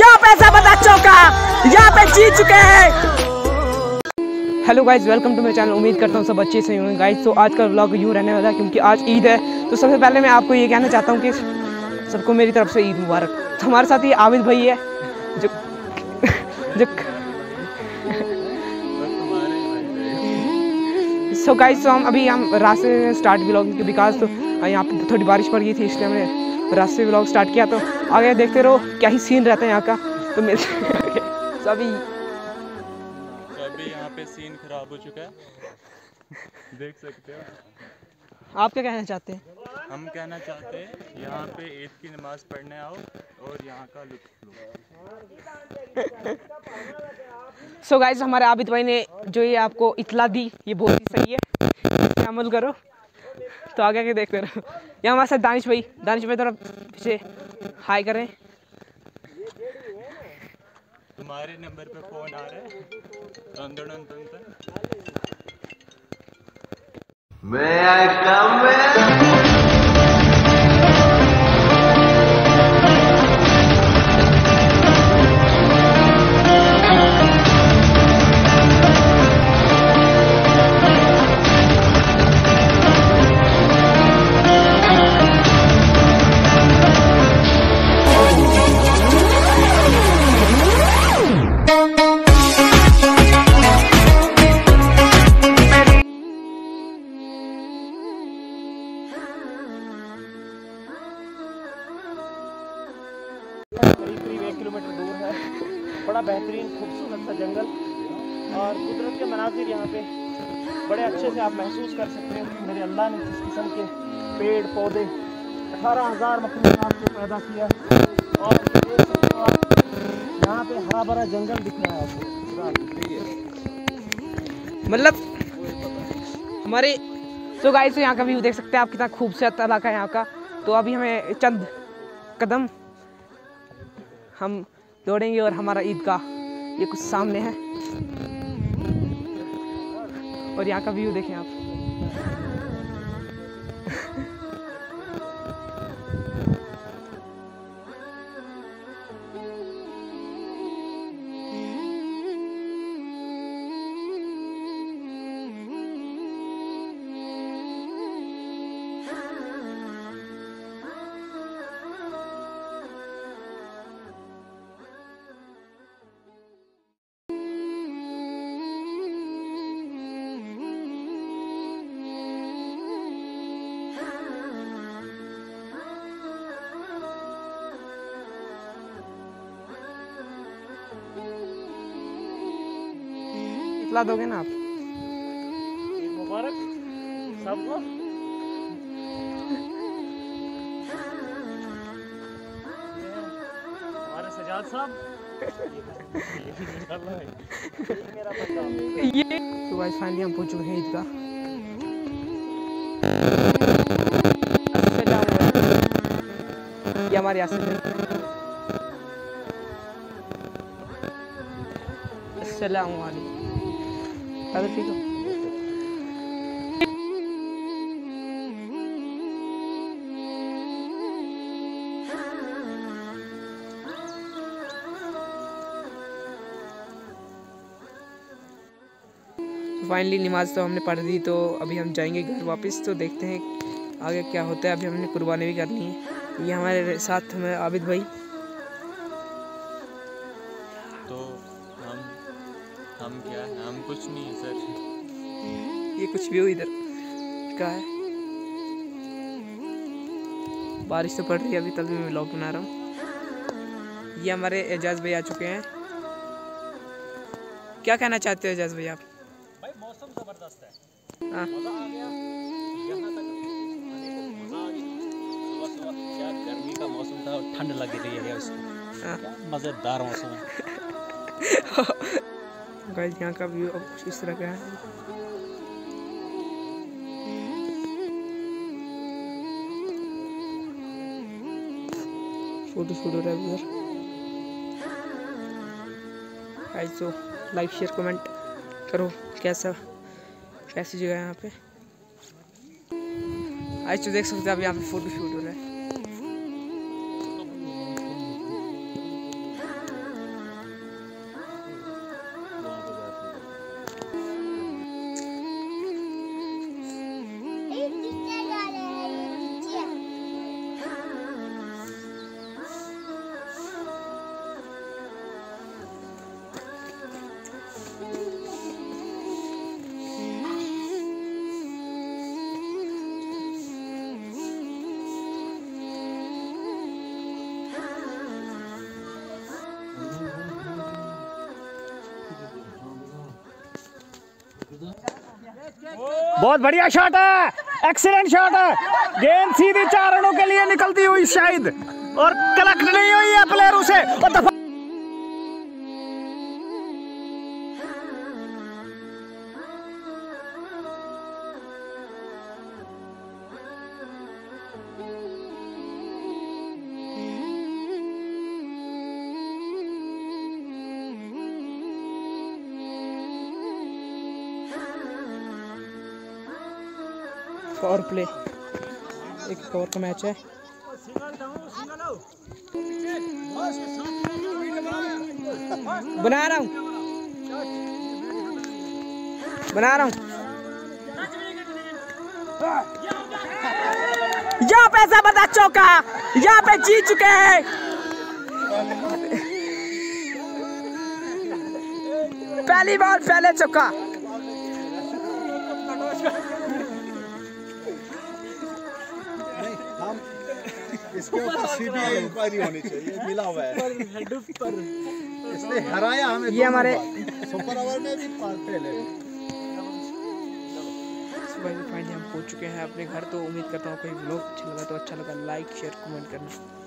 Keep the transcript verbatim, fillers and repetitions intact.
यहाँ पे सब बच्चों का यहाँ पे जीत चुके हैं। Hello guys, welcome to my channel. उम्मीद करता हूँ सब अच्छे से होंगे गाइज। तो आज का व्लॉग यूँ रहने वाला है क्योंकि आज ईद है। तो सबसे पहले मैं आपको ये कहना चाहता हूँ कि सबको मेरी तरफ से ईद मुबारक। तो हमारे साथ ये आबिद भाई है जो जो सो गाइज, तो हम अभी हम रास्ते में स्टार्ट व्लॉग के विकास तो यहाँ पे थोड़ी बारिश पड़ गई थी, इसलिए हमने रास्ते व्लॉग स्टार्ट किया। तो आगे देखते रहो क्या ही सीन रहता है यहाँ का। तो मेरे सभी अभी यहाँ पे सीन खराब हो चुका है, देख सकते हो। आप क्या कहना चाहते हैं? हम कहना चाहते हैं यहाँ पे ईद की नमाज पढ़ने आओ और यहाँ का लुत्फ लो। सो गाइस, हमारे आबिद भाई ने जो ये आपको इतला दी ये बहुत ही सही है, अमल करो। तो आगे आगे देखते रहो। यहाँ हमारे साथ दानिश भाई दानिश भाई थोड़ा पीछे हाई करें। तुम्हारे नंबर पे फोन आ रहा है। May I come in? करीब करीब एक किलोमीटर दूर है। बड़ा बेहतरीन खूबसूरत सा जंगल और कुदरत के मनाजिर यहाँ पे बड़े अच्छे से आप महसूस कर सकते हैं। मेरे अल्लाह ने जिस किस्म के पेड़ पौधे अठारह हज़ार मखलूक़ात को पैदा किया और ये देख सकते हो आप, यहाँ पे हरा भरा जंगल दिख रहा है आपको। मतलब हमारे तो गाइस, यहाँ का व्यू देख सकते हैं आप, कितना खूबसूरत इलाका है यहाँ का। तो अभी हमें चंद कदम हम दौड़ेंगे और हमारा ईद का ये कुछ सामने है। और यहाँ का व्यू देखें आप। इतला दोगे ना आप? ईद मुबारक सबको। हमारे सजाद साहब ये तो गाइस, फाइनली हम पहुंच चुके हैं ईद का। ये हमारे यासिन भाई। अस्सलाम वालेकुम। अरे ठीक है। फाइनली नमाज तो हमने पढ़ दी, तो अभी हम जाएंगे घर वापस। तो देखते हैं आगे क्या होता है। अभी हमने कुर्बानी भी करनी है। ये हमारे साथ हमें आबिद भाई। तो हम हम क्या है, हम कुछ नहीं है सर। ये कुछ भी हो इधर क्या है। बारिश तो पड़ रही है अभी, तभी मैं व्लॉग बना रहा हूँ। ये हमारे एजाज भाई आ चुके हैं। क्या कहना चाहते हो एजाज भाई आप? भाई मौसम जबरदस्त है। हाँ, मजा आ गया यहाँ तक आने को, मजा आ गया। सुबह सुबह क्या गर्मी का मौसम था और ठंड लग रही है उसको। हाँ। क्या मजेदार मौसम है। गाइस, यहाँ का व्यू अब कुछ इस तरह का है। फोटो शूट हो रहा है उधर। गाइस, तो लाइक शेयर कमेंट करो कैसा कैसी जगह है यहाँ पे। आज तो देख सकते हैं, अब यहाँ पे फोटो शूट हो रहा है। बहुत बढ़िया शॉट है, एक्सीलेंट शॉट है। गेंद सीधी चार रनों के लिए निकलती हुई शायद, और कलेक्ट नहीं हुई है प्लेयर उसे, और दफा पावर प्ले, एक पावर का मैच है। बना रहा हूँ बना रहा हूँ यहाँ पे जबरदस्त चौका, यहाँ पे जीत चुके हैं। पहली बॉल पहले चौका। इसके ऊपर सीबीआई इंक्वायरी होनी चाहिए, मिला हुआ है इसने हराया हमें। ये हमारे सुपर ओवर में भी पहले फाइनली हम पहुंच चुके हैं अपने घर। तो उम्मीद करता हूँ कोई व्लॉग अच्छा लगा तो अच्छा लगा लाइक शेयर कमेंट करना।